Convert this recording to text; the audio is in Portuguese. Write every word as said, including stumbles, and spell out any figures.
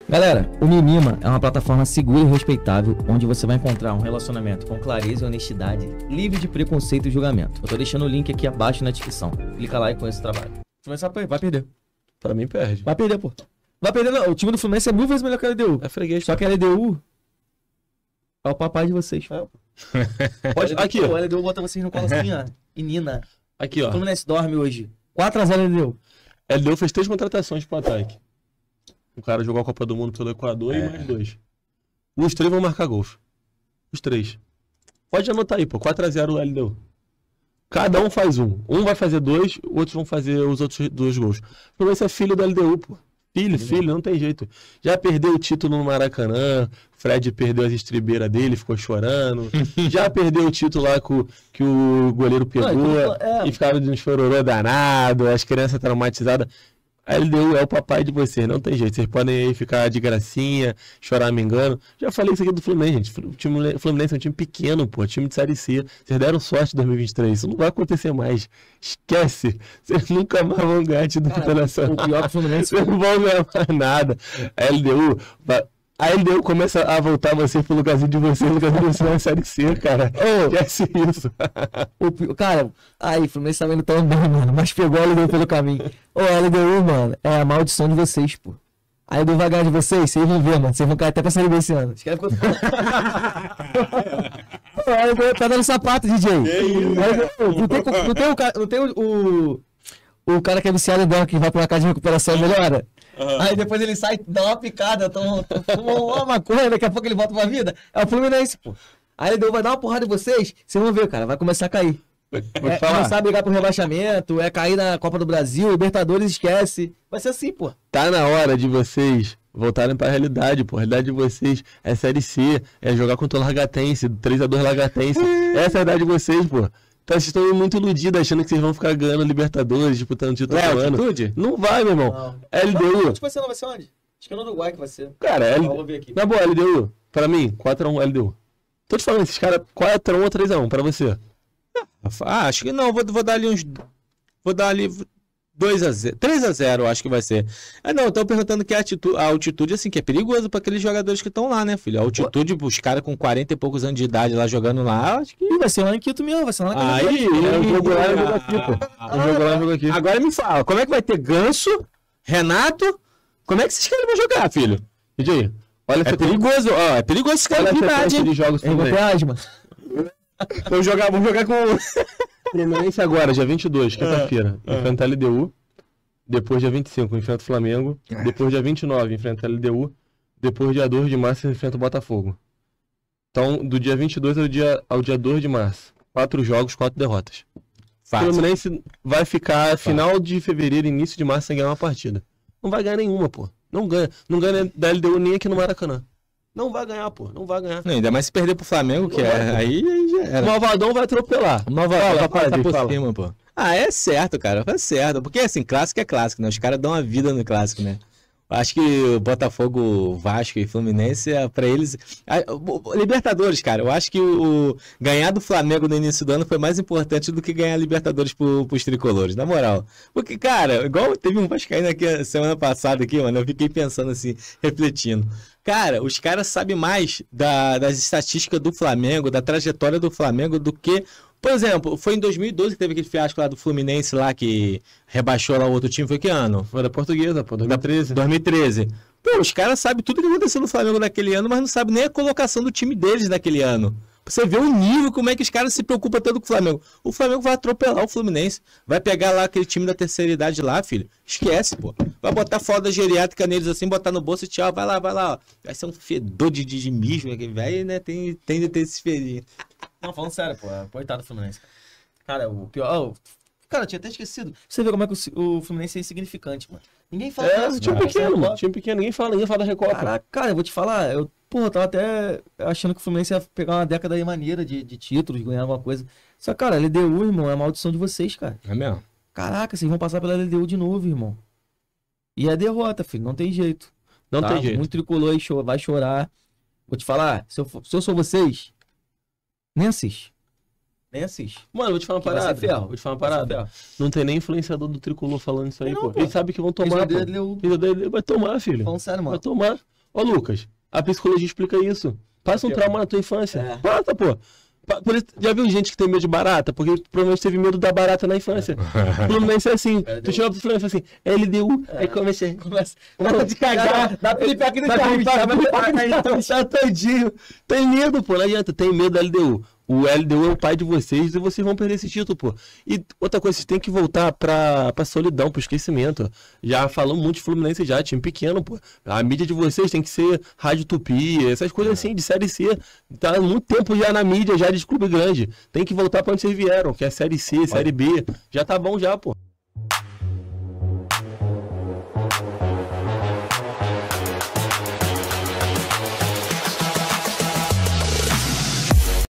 Galera, o Mimima é uma plataforma segura e respeitável, onde você vai encontrar um relacionamento com clareza e honestidade, livre de preconceito e julgamento. Eu tô deixando o link aqui abaixo na descrição. Clica lá e conheça o trabalho. O Fluminense vai perder. Pra mim, perde. Vai perder, pô. Vai perder, não. O time do Fluminense é mil vezes melhor que a L D U. É freguês. Só que a L D U é o papai de vocês. É. Pode... Aqui, ó. ó. A L D U bota vocês no colo assim, ó. Menina. Aqui, ó. O Fluminense dorme hoje. quatro a zero L D U. A L D U fez três contratações pro ataque. O cara jogou a Copa do Mundo pelo Equador É. e mais dois. Os três vão marcar gols. Os três. Pode anotar aí, pô. quatro a zero L D U. Cada um faz um. Um vai fazer dois, outros vão fazer os outros dois gols. O Fluminense é filho do L D U, pô. Filho, filho, não tem jeito. Já perdeu o título no Maracanã. Fred perdeu as estribeiras dele, ficou chorando. Já perdeu o título lá que o, que o goleiro pegou. Não, é. E ficaram de um chororô danado, as crianças traumatizadas. A L D U é o papai de vocês, não tem jeito. Vocês podem aí ficar de gracinha, chorar, me engano. Já falei isso aqui do Fluminense, gente. O time, o Fluminense é um time pequeno, pô. Time de Série C. Vocês deram sorte em dois mil e vinte e três. Isso não vai acontecer mais. Esquece. Vocês nunca mais vão ganhar título internacional. O pior que o Fluminense... Vocês não vão ganhar mais nada. A L D U... Vai... A L D U começa a voltar vocês pro lugarzinho de vocês, no lugarzinho de vocês na Série C, cara. Ô, esquece isso. O, pi- cara, aí, o Fluminense tá indo tão bem, mano, mas pegou a L D U pelo caminho. Ô, a L D U, mano, é a maldição de vocês, pô. A L D U vai ganhar de vocês, vocês vão ver, mano. Vocês vão cair até pra Série B esse ano. Escreve quanto... Pô, a L D U tá dando sapato, D J. A L D U, não tem, co- não tem, o, ca- não tem o, o, o cara que é viciado em droga que vai pra uma casa de recuperação e melhora? Uhum. Aí depois ele sai, dá uma picada, toma, toma uma maconha, daqui a pouco ele volta pra vida. É o Fluminense, pô. A L D U vai dar uma porrada em vocês, vocês vão ver, cara, vai começar a cair. Vou te É, falar. começar a brigar pro rebaixamento, é cair na Copa do Brasil, Libertadores esquece. Vai ser assim, pô. Tá na hora de vocês voltarem pra realidade, pô. A realidade de vocês é Série C, é jogar contra o Largatense, três a dois Largatense. Essa é a idade de vocês, pô. Então vocês estão muito iludidos, achando que vocês vão ficar ganhando Libertadores, disputando título É, todo ano. altitude? Não vai, meu irmão. Não. L D U, Vai ser, não, vai ser onde? Acho que é no Uruguai que vai ser. cara, L... Ó, vou ver aqui. na boa, L D U, pra mim, quatro a um L D U. Tô te falando, esses caras, quatro a um ou três a um, pra você. Ah, acho que não, vou, vou dar ali uns. Vou dar ali dois a zero. três a zero, eu acho que vai ser. Ah, não, estão perguntando que a altitude, a altitude, assim, que é perigoso pra aqueles jogadores que estão lá, né, filho? A altitude, os caras com quarenta e poucos anos de idade lá jogando lá, acho que. Ih, vai ser lá em Quito mesmo, vai ser lá na Aí, É, o jogo lá e o jogo aqui, pô. O jogo lá e o jogo aqui. Agora me fala, como é que vai ter Ganso, Renato? Como é que esses caras vão jogar, filho? D J, olha É essa perigoso, ó, é perigoso esses caras olha de a idade, sequência hein? de jogos Eu vou ter Fluminense. asma. Vamos jogar, vamos jogar com. Fluminense agora, dia vinte e dois, quinta-feira, Ah, ah. enfrenta a L D U. Depois, dia vinte e cinco, enfrenta o Flamengo. Depois, dia vinte e nove, enfrenta a L D U. Depois, dia dois de março, enfrenta o Botafogo. Então, do dia vinte e dois ao dia, ao dia dois de março. Quatro jogos, quatro derrotas. O Fácil. Fluminense vai ficar final de fevereiro, início de março, sem ganhar uma partida. Não vai ganhar nenhuma, pô. Não ganha. Não ganha da L D U nem aqui no Maracanã. Não vai ganhar, pô. Não vai ganhar. Não, ainda mais se perder pro Flamengo, que é. Aí, aí já O era. Malvadão vai atropelar. O Nova Fala, York papai, tá por fala. cima, pô. Ah, é certo, cara. É certo. Porque, assim, clássico é clássico, né? Os caras dão a vida no clássico, né? Acho que o Botafogo, Vasco e Fluminense, é pra eles... Ah, o- o- Libertadores, cara. Eu acho que o, o ganhar do Flamengo no início do ano foi mais importante do que ganhar a Libertadores pro, pros tricolores, na moral. Porque, cara, igual teve um vascaíno aqui a semana passada aqui, mano, eu fiquei pensando assim, refletindo. Cara, os caras sabem mais da- das estatísticas do Flamengo, da trajetória do Flamengo, do que... Por exemplo, foi em dois mil e doze que teve aquele fiasco lá do Fluminense lá, que rebaixou lá o outro time, foi que ano? Foi da Portuguesa, pô. dois mil e treze. dois mil e treze. Pô, os caras sabem tudo que aconteceu no Flamengo naquele ano, mas não sabem nem a colocação do time deles naquele ano. Você vê o nível, como é que os caras se preocupam tanto com o Flamengo. O Flamengo vai atropelar o Fluminense. Vai pegar lá aquele time da terceira idade lá, filho. Esquece, pô. Vai botar foda geriátrica neles assim, botar no bolso e tchau. Vai lá, vai lá, ó. Vai ser um fedor de, de, de mijo, aquele velho, né? Tem, tem de ter esse fedinho. Não, falando sério, pô. Coitado do Fluminense. Cara, o pior... oh, cara, eu tinha até esquecido. Você vê como é que o, o Fluminense é insignificante, mano. Ninguém fala É, disso, time cara. pequeno, Você mano. Time pequeno. Ninguém fala, ninguém fala da Recopa. Caraca, cara, eu vou te falar, eu, porra, eu tava até achando que o Fluminense ia pegar uma década aí maneira de, de títulos, ganhar alguma coisa. Só, cara, L D U, irmão, é a maldição de vocês, cara. É mesmo? Caraca, vocês vão passar pela L D U de novo, irmão. E é derrota, filho, não tem jeito. Não tá? tem jeito. Muito tricolor aí cho- vai chorar. Vou te falar, se eu, for- se eu sou vocês, nem assiste. Nem assiste. Mano, vou te falar uma Que vai ser parada. ferro. Vou te falar uma Vai ser parada. ferro. Não tem nem influenciador do tricolor falando isso aí, Não, pô. pô. Eles sabem que vão tomar, Eles pô. odeiam L D U. Eles odeiam- Vai tomar, filho. Falando sério, Vai mano. tomar. Ô, Lucas, a psicologia explica isso. Passa um trauma na tua infância. É. Passa, pô. Pa- por isso- Já viu gente que tem medo de barata? Porque provavelmente teve medo da barata na infância. O Fluminense é assim. Tu chega pro Fluminense e fala assim, L D U. Aí comecei. Começa. Nada de cagar. Dá Felipe aqui no Dá carro. Felipe aqui no carro, aí tá inchado todinho. Tem medo, pô. Não adianta. Tem medo da L D U. O L D U é o pai de vocês e vocês vão perder esse título, pô. E outra coisa, vocês têm que voltar pra, pra solidão, pro esquecimento. Já falamos muito de Fluminense já, time pequeno, pô. A mídia de vocês tem que ser Rádio Tupi, essas coisas assim, de Série C. Tá há muito tempo já na mídia, já de clube grande. Tem que voltar pra onde vocês vieram, que é Série C, Série B. Já tá bom já, pô.